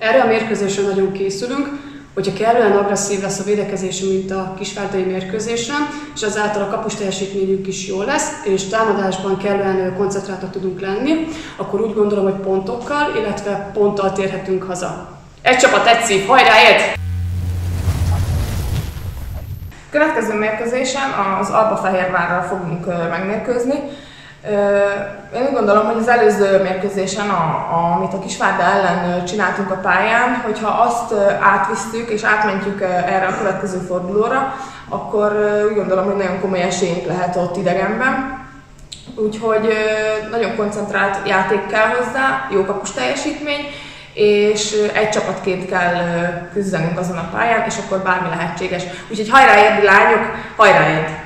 Erre a mérkőzésre nagyon készülünk, hogyha kellően agresszív lesz a védekezésünk, mint a kisvárdai mérkőzésen, és azáltal a kapus teljesítményünk is jó lesz, és támadásban kellően koncentráltak tudunk lenni, akkor úgy gondolom, hogy pontokkal, illetve ponttal térhetünk haza. Egy csapat, egy szív, hajrá, Ed! Következő mérkőzésen az Albafehérvárral fogunk megmérkőzni. Én úgy gondolom, hogy az előző mérkőzésen, amit a Kisvárda ellen csináltunk a pályán, hogyha azt átvisszük és átmentjük erre a következő fordulóra, akkor úgy gondolom, hogy nagyon komoly esélyünk lehet ott idegenben. Úgyhogy nagyon koncentrált játék kell hozzá, jó kapus teljesítmény, és egy csapatként kell küzdenünk azon a pályán, és akkor bármi lehetséges. Úgyhogy hajrá, Edi lányok, hajrá, Ed!